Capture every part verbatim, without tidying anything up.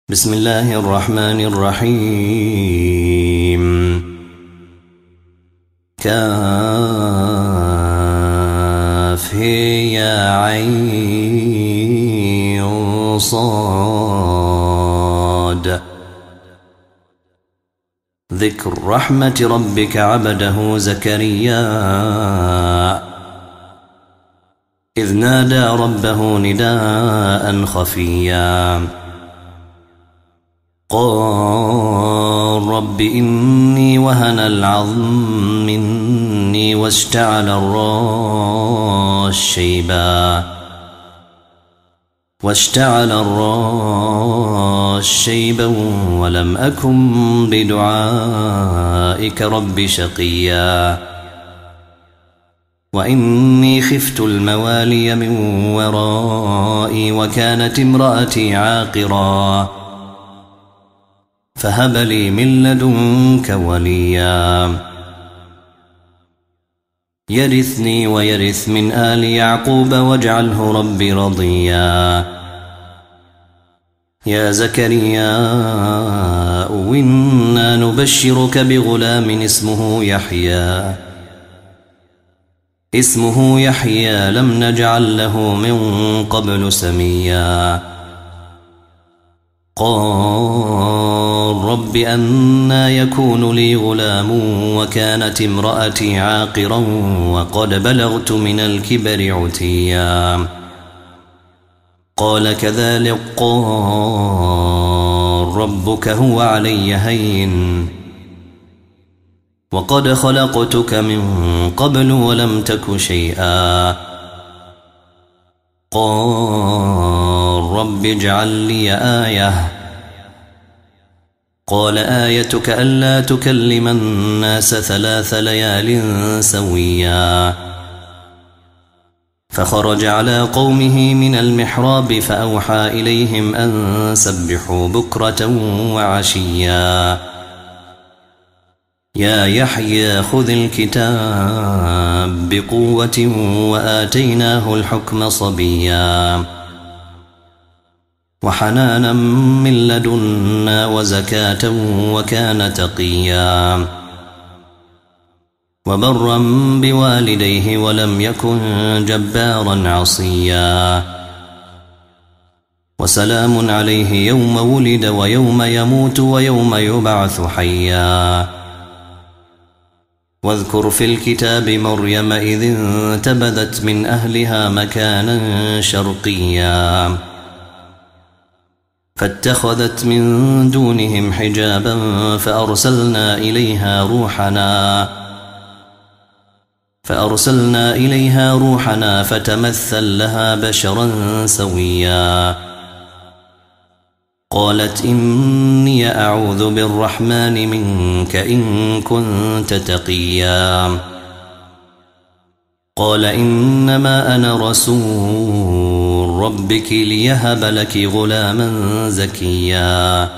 بسم الله الرحمن الرحيم. كاف يا عين صاد. ذكر رحمة ربك عبده زكريا إذ نادى ربه نداء خفيا قال رب إني وهن العظم مني واشتعل الرأس شيبا واشتعل الرأس شيبا ولم أكن بدعائك رب شقيا وإني خفت الموالي من ورائي وكانت امرأتي عاقرا فهب لي من لدنك وليا يرثني ويرث من آل يعقوب واجعله رب رضيا. يا زكريا إنا نبشرك بغلام اسمه يحيى اسمه يحيى لم نجعل له من قبل سميا. قال رب أنى يكون لي غلام وكانت امرأتي عاقرا وقد بلغت من الكبر عتيا. قال كذلك قال ربك هو علي هين وقد خلقتك من قبل ولم تك شيئا. قال رب اجعل لي آية. قال آيتك ألا تكلم الناس ثلاث ليال سويا. فخرج على قومه من المحراب فأوحى إليهم أن سبحوا بكرة وعشيا. يا يحيى خذ الكتاب بقوة وآتيناه الحكم صبيا وحنانا من لدنا وزكاة وكان تقيا وبرا بوالديه ولم يكن جبارا عصيا. وسلام عليه يوم ولد ويوم يموت ويوم يبعث حيا. واذكر في الكتاب مريم إذ انتبذت من أهلها مكانا شرقيا فاتخذت من دونهم حجابا فأرسلنا إليها روحنا فأرسلنا إليها روحنا فتمثل لها بشرا سويا. قالت إني أعوذ بالرحمن منك إن كنت تقيا. قال إنما أنا رسول ربك ليهب لك غلاما زكيا.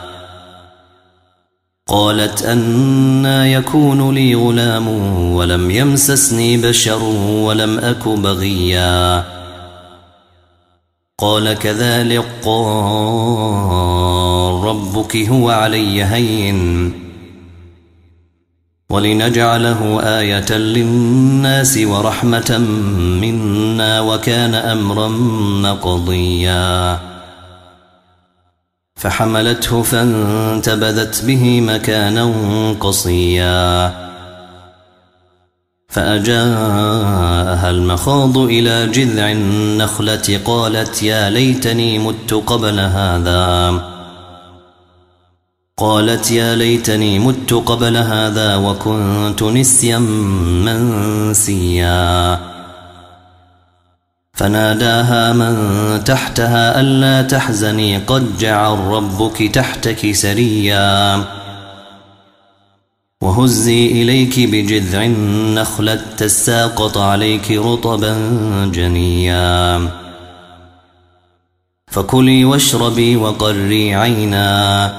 قالت أنى يكون لي غلام ولم يمسسني بشر ولم أك بغيا. قال كذلك قال ربك هو علي هين ولنجعله آية للناس ورحمة منا وكان أمرا مقضيا. فحملته فانتبذت به مكانا قصيا فأجاءها المخاض إلى جذع النخلة قالت يا ليتني مت قبل هذا قالت يا ليتني مت قبل هذا وكنت نسيا منسيا. فناداها من تحتها ألا تحزني قد جعل ربك تحتك سريا وهزي إليك بجذع النخلة تساقط عليك رطبا جنيا. فكلي واشربي وقري عينا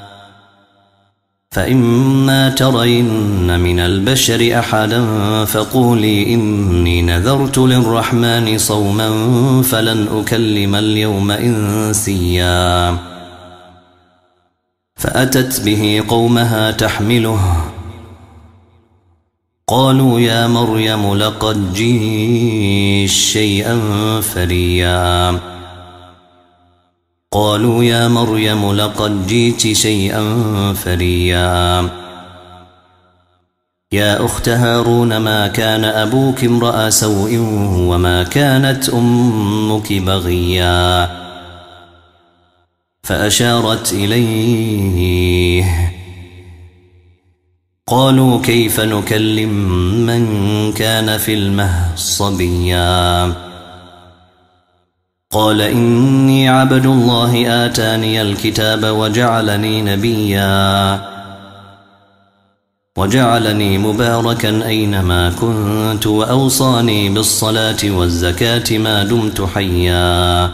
فإما ترين من البشر أحدا فقولي إني نذرت للرحمن صوما فلن أكلم اليوم إنسيا فأتت به قومها تحمله قالوا يا مريم لقد جئت شيئا فريا قالوا يا مريم لقد جئت شيئا فريا يا أخت هارون ما كان أبوك امرأ سوء وما كانت أمك بغيا فأشارت إليه قالوا كيف نكلم من كان في المهد صبيا قال إني عبد الله آتاني الكتاب وجعلني نبيا وجعلني مباركا أينما كنت وأوصاني بالصلاة والزكاة ما دمت حيا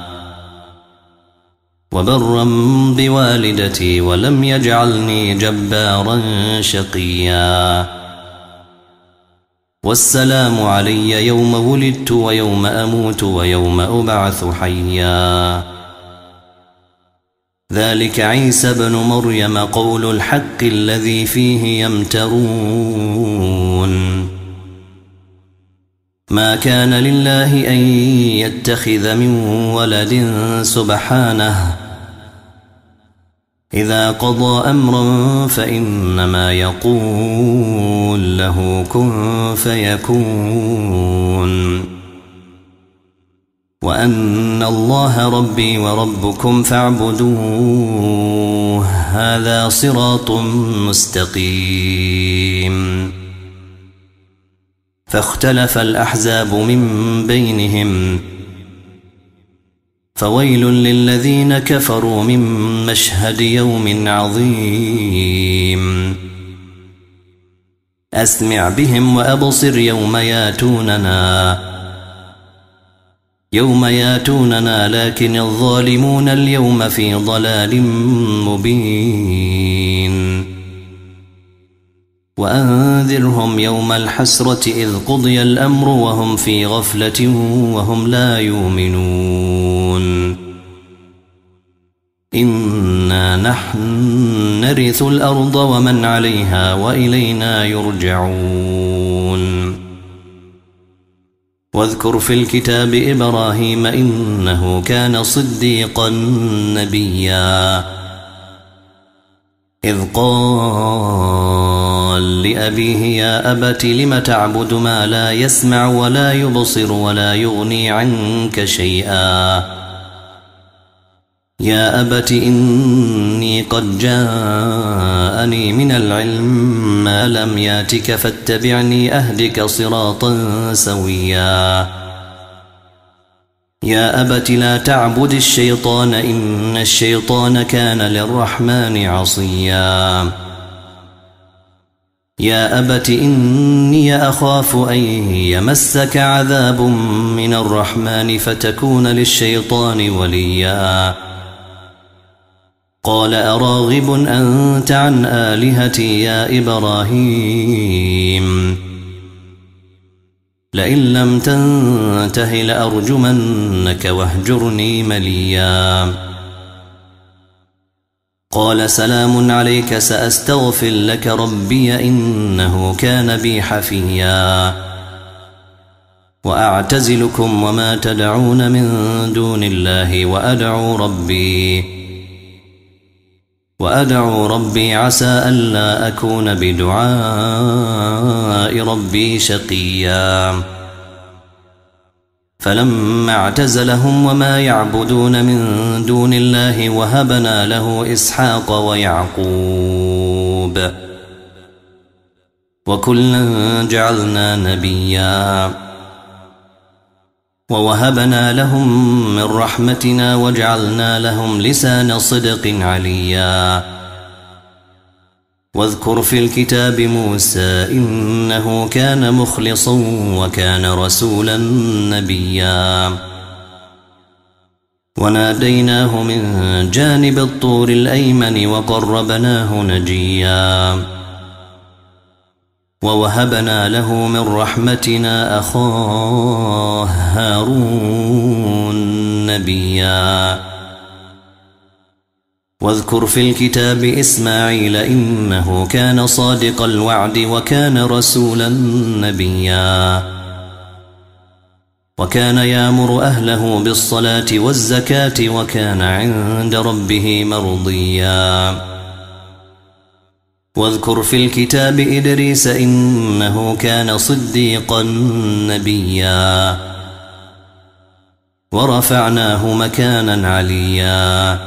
وبرا بوالدتي ولم يجعلني جبارا شقيا والسلام علي يوم ولدت ويوم أموت ويوم أبعث حيا ذلك عيسى بن مريم قول الحق الذي فيه يمترون ما كان لله أن يتخذ من ولد سبحانه إذا قضى أمرا فإنما يقول له كن فيكون وأن الله ربي وربكم فاعبدوه هذا صراط مستقيم فاختلف الأحزاب من بينهم فويل للذين كفروا من مشهد يوم عظيم أسمع بهم وأبصر يوم ياتوننا يوم ياتوننا لكن الظالمون اليوم في ضلال مبين وأنذرهم يوم الحسرة إذ قضي الأمر وهم في غفلة وهم لا يؤمنون إنا نحن نرث الأرض ومن عليها وإلينا يرجعون واذكر في الكتاب إبراهيم إنه كان صديقا نبيا إذ قال لأبيه يا أبت لم تعبد ما لا يسمع ولا يبصر ولا يغني عنك شيئا يا أبت إني قد جاءني من العلم ما لم ياتك فاتبعني أهدك صراطا سويا يا أبت لا تعبد الشيطان إن الشيطان كان للرحمن عصيا يا أبت إني أخاف أن يمسك عذاب من الرحمن فتكون للشيطان وليا قال أراغب أنت عن آلهتي يا إبراهيم لئن لم تنته لأرجمنك واهجرني مليا قال سلام عليك سأستغفر لك ربي إنه كان بي حفيا وأعتزلكم وما تدعون من دون الله وأدعو ربي وأدعو ربي عسى ألا أكون بدعاء ربي شقيا فلما اعتزلهم وما يعبدون من دون الله وهبنا له إسحاق ويعقوب وكلا جعلنا نبيا ووهبنا لهم من رحمتنا وجعلنا لهم لسان صدق عليا واذكر في الكتاب موسى إنه كان مخلصا وكان رسولا نبيا وناديناه من جانب الطور الأيمن وقربناه نجيا ووهبنا له من رحمتنا أخاه هارون نبيا واذكر في الكتاب إسماعيل إنه كان صادق الوعد وكان رسولا نبيا وكان يأمر أهله بالصلاة والزكاة وكان عند ربه مرضيا واذكر في الكتاب إدريس إنه كان صديقا نبيا ورفعناه مكانا عليا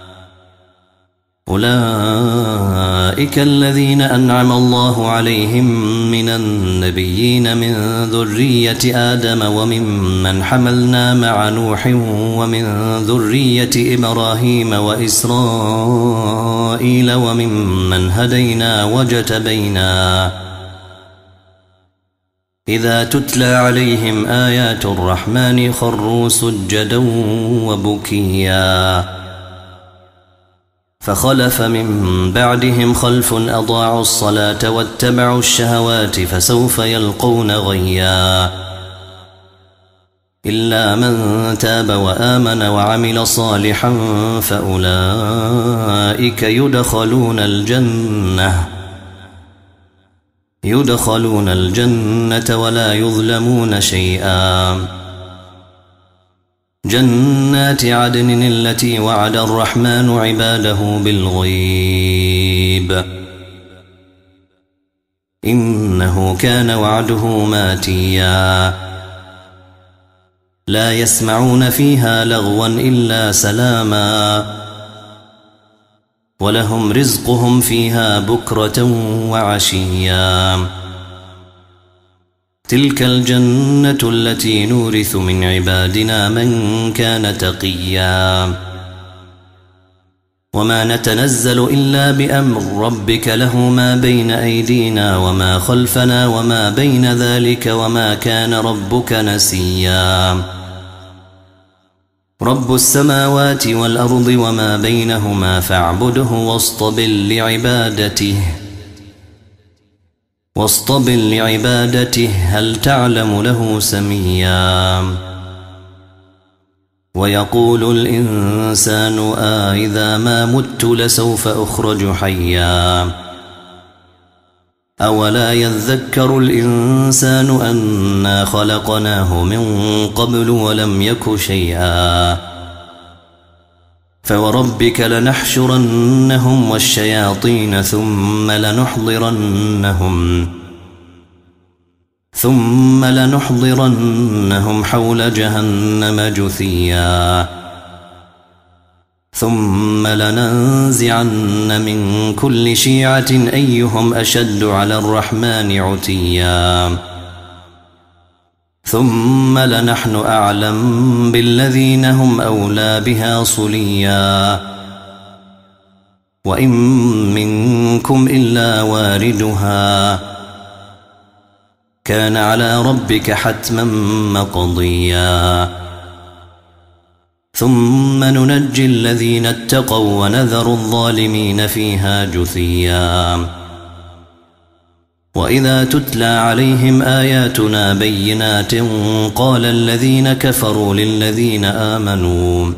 أولئك الذين أنعم الله عليهم من النبيين من ذرية آدم وممن حملنا مع نوح ومن ذرية إبراهيم وإسرائيل وممن هدينا وجتبينا إذا تتلى عليهم آيات الرحمن خروا سجدا وبكيا فخلف من بعدهم خلف أضاعوا الصلاة واتبعوا الشهوات فسوف يلقون غيا إلا من تاب وآمن وعمل صالحا فأولئك يدخلون الجنة يدخلون الجنة ولا يظلمون شيئا جنات عدن التي وعد الرحمن عباده بالغيب إنه كان وعده ماتيا لا يسمعون فيها لغوا إلا سلاما ولهم رزقهم فيها بكرة وعشيا تلك الجنة التي نورث من عبادنا من كان تقيا وما نتنزل إلا بأمر ربك له ما بين أيدينا وما خلفنا وما بين ذلك وما كان ربك نسيا رب السماوات والأرض وما بينهما فاعبده واصطبر لعبادته واصطبر لعبادته هل تعلم له سميا ويقول الإنسان آئذا ما مت لسوف أخرج حيا أولا يذكر الإنسان أنا خلقناه من قبل ولم يك شيئا فوربك لنحشرنهم والشياطين ثم لنحضرنهم ثم لنحضرنهم حول جهنم جثيا ثم لننزعن من كل شيعة أيهم أشد على الرحمن عتيا ثم لنحن أعلم بالذين هم أولى بها صليا وإن منكم إلا واردها كان على ربك حتما مقضيا ثم ننجي الذين اتقوا ونذر الظالمين فيها جثيا وإذا تتلى عليهم آياتنا بينات قال الذين كفروا للذين آمنوا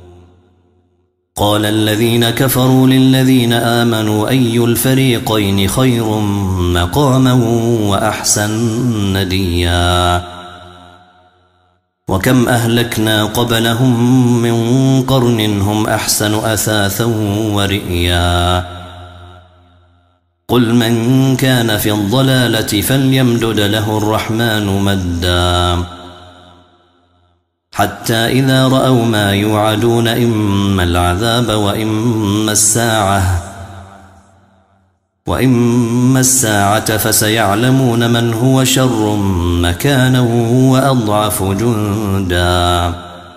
قال الذين كفروا للذين آمنوا أي الفريقين خير مقاما وأحسن نديا وكم أهلكنا قبلهم من قرن هم أحسن أثاثا ورئيا قل من كان في الضلالة فليمدد له الرحمن مدا حتى إذا رأوا ما يوعدون إما العذاب وإما الساعة وإما الساعة فسيعلمون من هو شر مكانا وأضعف جندا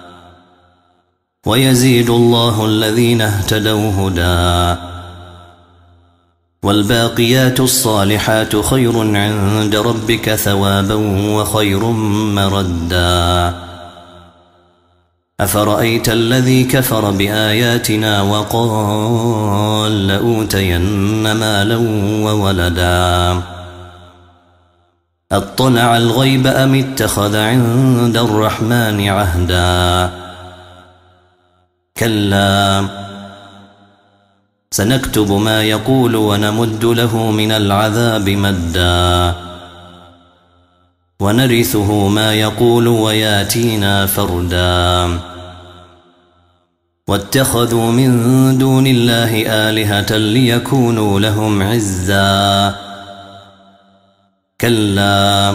ويزيد الله الذين اهتدوا هدى والباقيات الصالحات خير عند ربك ثوابا وخير مردا أفرأيت الذي كفر بآياتنا وقال لأوتين مالا وولدا أطلع الغيب أم اتخذ عند الرحمن عهدا كلا سنكتب ما يقول ونمد له من العذاب مدا ونرثه ما يقول وياتينا فردا واتخذوا من دون الله آلهة ليكونوا لهم عزا كلا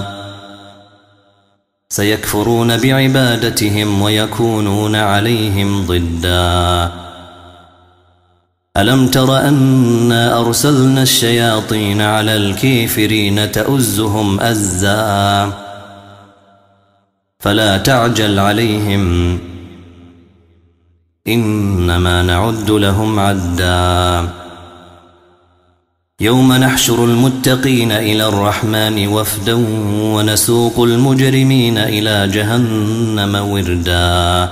سيكفرون بعبادتهم ويكونون عليهم ضدا ألم تر أنا أرسلنا الشياطين على الكافرين تؤزهم أزا فلا تعجل عليهم إنما نعد لهم عدا يوم نحشر المتقين إلى الرحمن وفدا ونسوق المجرمين إلى جهنم وردا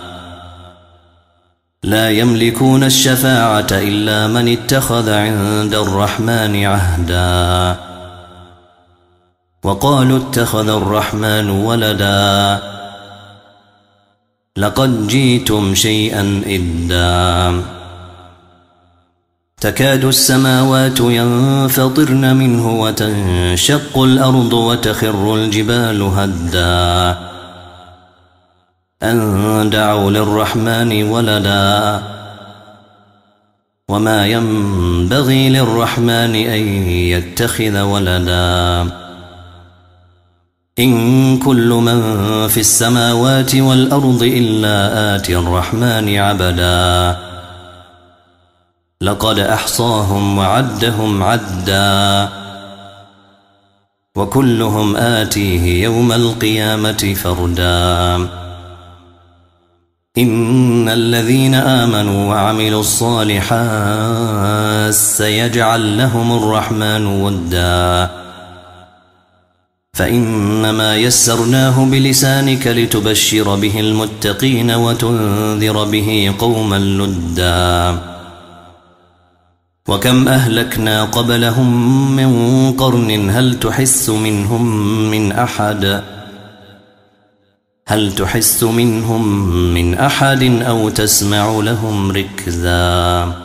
لا يملكون الشفاعة إلا من اتخذ عند الرحمن عهدا وقالوا اتخذ الرحمن ولدا لقد جئتم شيئا إدا تكاد السماوات ينفطرن منه وتنشق الأرض وتخر الجبال هدا أن دعوا للرحمن ولدا وما ينبغي للرحمن أن يتخذ ولدا إن كل من في السماوات والأرض إلا آتي الرحمن عبدا لقد أحصاهم وعدهم عدا وكلهم آتيه يوم القيامة فردا إن الذين آمنوا وعملوا الصالحات سيجعل لهم الرحمن ودا فإنما يسرناه بلسانك لتبشر به المتقين وتنذر به قوما لدا وكم أهلكنا قبلهم من قرن هل تحس منهم من أحد هل تحس منهم من أحد أو تسمع لهم ركزا